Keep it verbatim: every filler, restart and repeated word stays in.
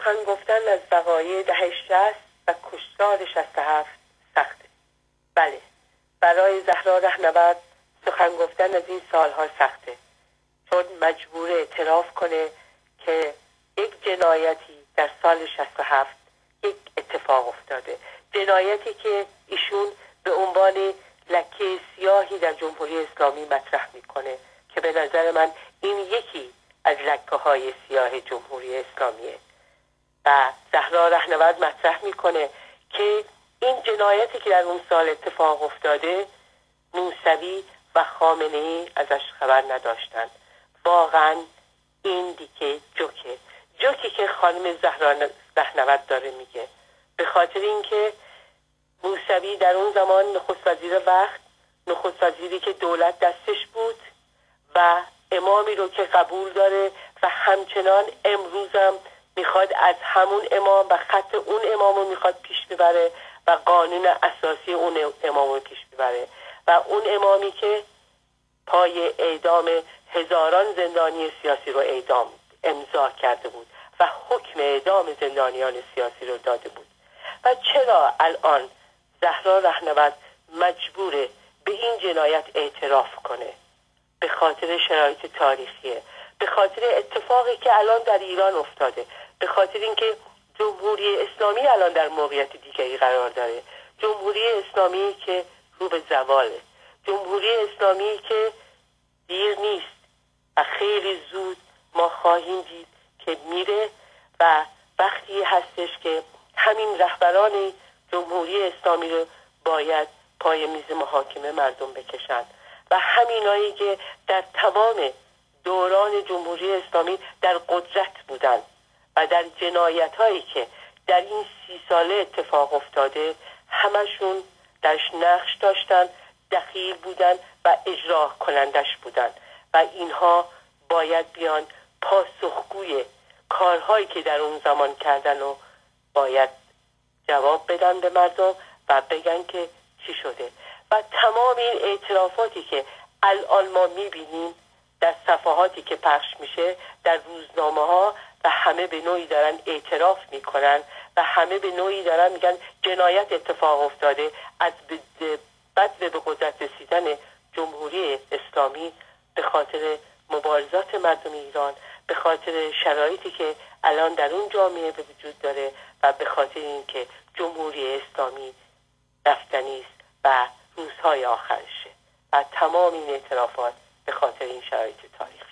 سخن گفتن از وقایع دهه شصت و کشتار شصت و هفت سخته. بله، برای زهرا رهنورد سخن گفتن از این سالها سخته، چون مجبور اعتراف کنه که یک جنایتی در سال شصت و هفت یک اتفاق افتاده، جنایتی که ایشون به عنوان لکه سیاهی در جمهوری اسلامی مطرح میکنه که به نظر من این یکی از لکه های سیاه جمهوری اسلامیه. و زهرا رهنورد مطرح میکنه که این جنایتی که در اون سال اتفاق افتاده موسوی و خامنه ای ازش خبر نداشتند. واقعا این دیگه جوکه جوکی که خانم زهرا رهنورد داره میگه، به خاطر اینکه موسوی در اون زمان نخست وزیر وقت، نخست وزیری که دولت دستش بود و امامی رو که قبول داره و همچنان امروزم میخواد از همون امام و خط اون امام رو میخواد پیش ببره و قانون اساسی اون امام رو پیش ببره و اون امامی که پای اعدام هزاران زندانی سیاسی رو اعدام امضا کرده بود و حکم اعدام زندانیان سیاسی رو داده بود. و چرا الان زهرا رهنورد مجبوره به این جنایت اعتراف کنه؟ به خاطر شرایط تاریخیه، به خاطر اتفاقی که الان در ایران افتاده، به خاطر اینکه جمهوری اسلامی الان در موقعیت دیگری قرار داره، جمهوری اسلامی که رو به زواله، جمهوری اسلامی که دیر نیست و خیلی زود ما خواهیم دید که میره و وقتی هستش که همین رهبران جمهوری اسلامی رو باید پای میز محاکمه مردم بکشند و همینایی که در تمام دوران جمهوری اسلامی در قدرت بودند و در جنایت هایی که در این سی ساله اتفاق افتاده همشون درش نقش داشتن، دخیل بودن و اجرا کنندش بودن و اینها باید بیان پاسخگوی کارهایی که در اون زمان کردن و باید جواب بدن به مردم و بگن که چی شده. و تمام این اعترافاتی که الان ما میبینیم در صفحاتی که پخش میشه در روزنامه ها و همه به نوعی دارن اعتراف میکنن و همه به نوعی دارن میگن جنایت اتفاق افتاده از بعد به قدرت رسیدن جمهوری اسلامی به خاطر مبارزات مردم ایران، به خاطر شرایطی که الان در اون جامعه به وجود داره و به خاطر اینکه جمهوری اسلامی رفتنی است و روزهای آخرشه و تمام این اعترافات به خاطر این شرایط تاریخی.